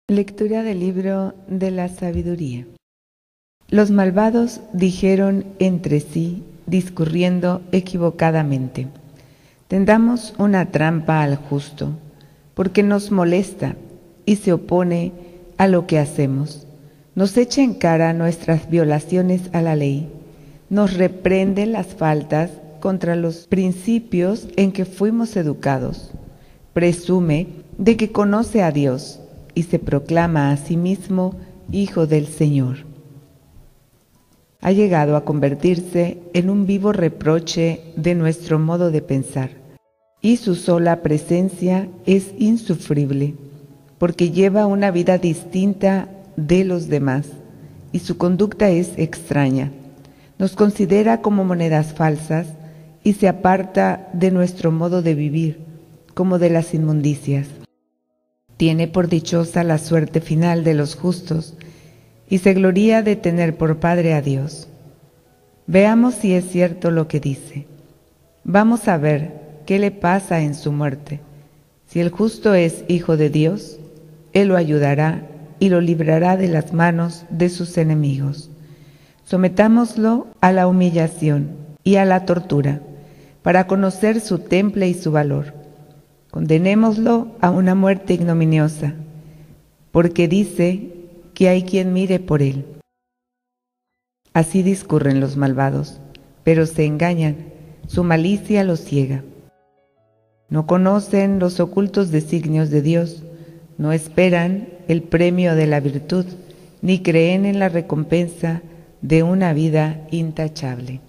Lectura del libro de la sabiduría. Los malvados dijeron entre sí, discurriendo equivocadamente: tendamos una trampa al justo, porque nos molesta y se opone a lo que hacemos. Nos echa en cara nuestras violaciones a la ley, nos reprende las faltas contra los principios en que fuimos educados. Presume de que conoce a Dios y se proclama a sí mismo Hijo del Señor. Ha llegado a convertirse en un vivo reproche de nuestro modo de pensar, y su sola presencia es insufrible, porque lleva una vida distinta de los demás, y su conducta es extraña. Nos considera como monedas falsas y se aparta de nuestro modo de vivir, como de las inmundicias. Tiene por dichosa la suerte final de los justos y se gloría de tener por Padre a Dios. Veamos si es cierto lo que dice. Vamos a ver qué le pasa en su muerte. Si el justo es hijo de Dios, Él lo ayudará y lo librará de las manos de sus enemigos. Sometámoslo a la humillación y a la tortura, para conocer su temple y su valor. Condenémoslo a una muerte ignominiosa, porque dice que hay quien mire por él. Así discurren los malvados, pero se engañan, su malicia los ciega. No conocen los ocultos designios de Dios, no esperan el premio de la virtud, ni creen en la recompensa de una vida intachable.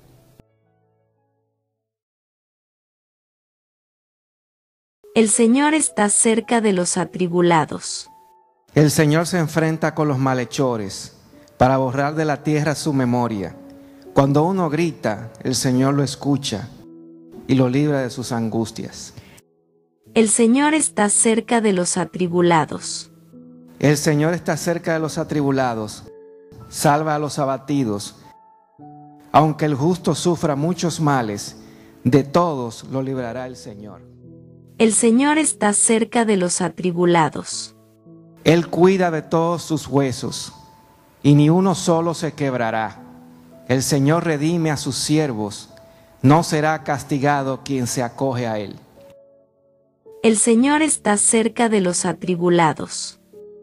El Señor está cerca de los atribulados. El Señor se enfrenta con los malhechores para borrar de la tierra su memoria. Cuando uno grita, el Señor lo escucha y lo libra de sus angustias. El Señor está cerca de los atribulados. El Señor está cerca de los atribulados, salva a los abatidos. Aunque el justo sufra muchos males, de todos lo librará el Señor. El Señor está cerca de los atribulados. Él cuida de todos sus huesos, y ni uno solo se quebrará. El Señor redime a sus siervos, no será castigado quien se acoge a Él. El Señor está cerca de los atribulados.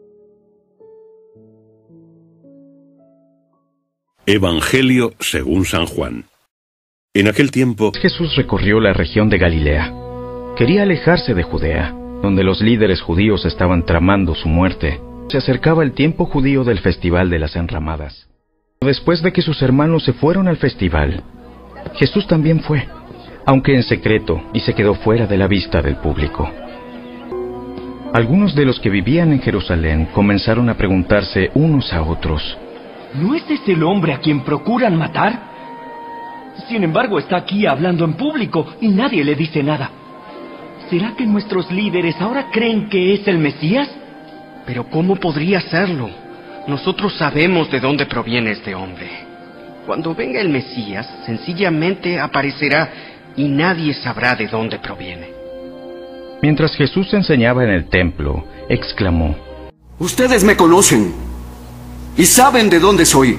Evangelio según San Juan. En aquel tiempo, Jesús recorrió la región de Galilea. Quería alejarse de Judea, donde los líderes judíos estaban tramando su muerte. Se acercaba el tiempo judío del Festival de las Enramadas. Después de que sus hermanos se fueron al festival, Jesús también fue, aunque en secreto, y se quedó fuera de la vista del público. Algunos de los que vivían en Jerusalén comenzaron a preguntarse unos a otros: ¿no es ese el hombre a quien procuran matar? Sin embargo, está aquí hablando en público y nadie le dice nada. ¿Será que nuestros líderes ahora creen que es el Mesías? Pero ¿cómo podría serlo? Nosotros sabemos de dónde proviene este hombre. Cuando venga el Mesías, sencillamente aparecerá y nadie sabrá de dónde proviene. Mientras Jesús enseñaba en el templo, exclamó: Ustedes me conocen y saben de dónde soy.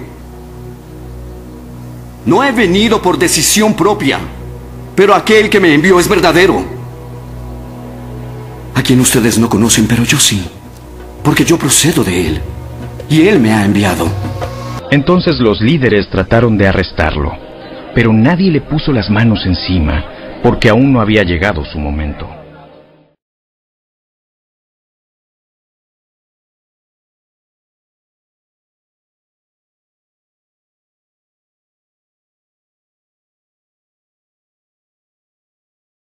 No he venido por decisión propia, pero aquel que me envió es verdadero, a quien ustedes no conocen, pero yo sí, porque yo procedo de él, y él me ha enviado. Entonces los líderes trataron de arrestarlo, pero nadie le puso las manos encima, porque aún no había llegado su momento.